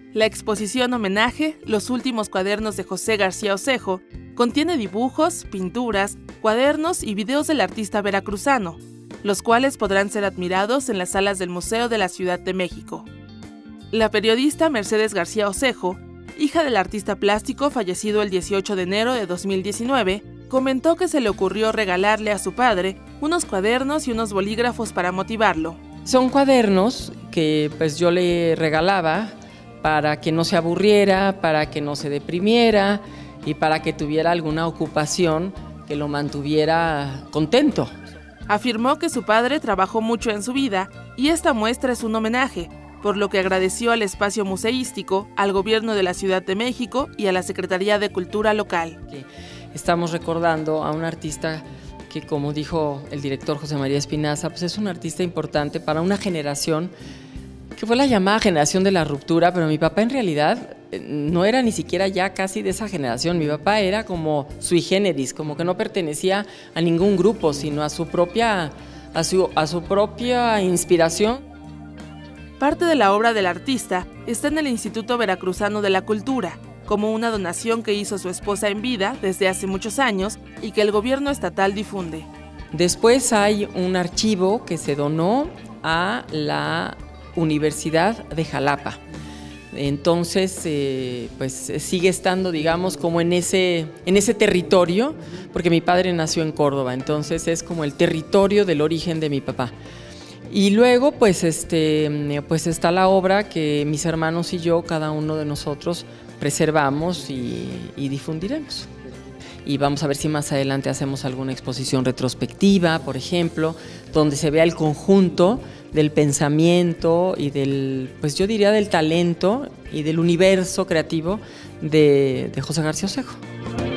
La exposición homenaje Los últimos cuadernos de José García Osejo contiene dibujos, pinturas, cuadernos y videos del artista veracruzano, los cuales podrán ser admirados en las salas del Museo de la Ciudad de México. La periodista Mercedes García Osejo, hija del artista plástico fallecido el 18 de enero de 2019, comentó que se le ocurrió regalarle a su padre unos cuadernos y unos bolígrafos para motivarlo. Son cuadernos que pues yo le regalaba para que no se aburriera, para que no se deprimiera y para que tuviera alguna ocupación que lo mantuviera contento. Afirmó que su padre trabajó mucho en su vida y esta muestra es un homenaje, por lo que agradeció al espacio museístico, al gobierno de la Ciudad de México y a la Secretaría de Cultura local. Estamos recordando a un artista que, como dijo el director José María Espinaza, pues es un artista importante para una generación que fue la llamada generación de la ruptura, pero mi papá en realidad no era ni siquiera ya casi de esa generación. Mi papá era como sui generis, como que no pertenecía a ningún grupo, sino a su propia inspiración. Parte de la obra del artista está en el Instituto Veracruzano de la Cultura, como una donación que hizo su esposa en vida desde hace muchos años y que el gobierno estatal difunde. Después hay un archivo que se donó a la Universidad de Jalapa. Entonces, pues sigue estando, digamos, como en ese territorio, porque mi padre nació en Córdoba, entonces es como el territorio del origen de mi papá. Y luego, pues está la obra que mis hermanos y yo, cada uno de nosotros, preservamos y difundiremos. Y vamos a ver si más adelante hacemos alguna exposición retrospectiva, por ejemplo, donde se vea el conjunto del pensamiento y pues yo diría del talento y del universo creativo de José García Osejo.